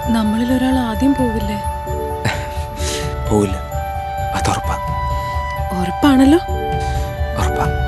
നമ്മളിൽ ഒരാൾ ആദ്യം പോവില്ലേ? പോവില്ല, അത് ഉറപ്പാ. ഉറപ്പാണല്ലോ. ഉറപ്പാ.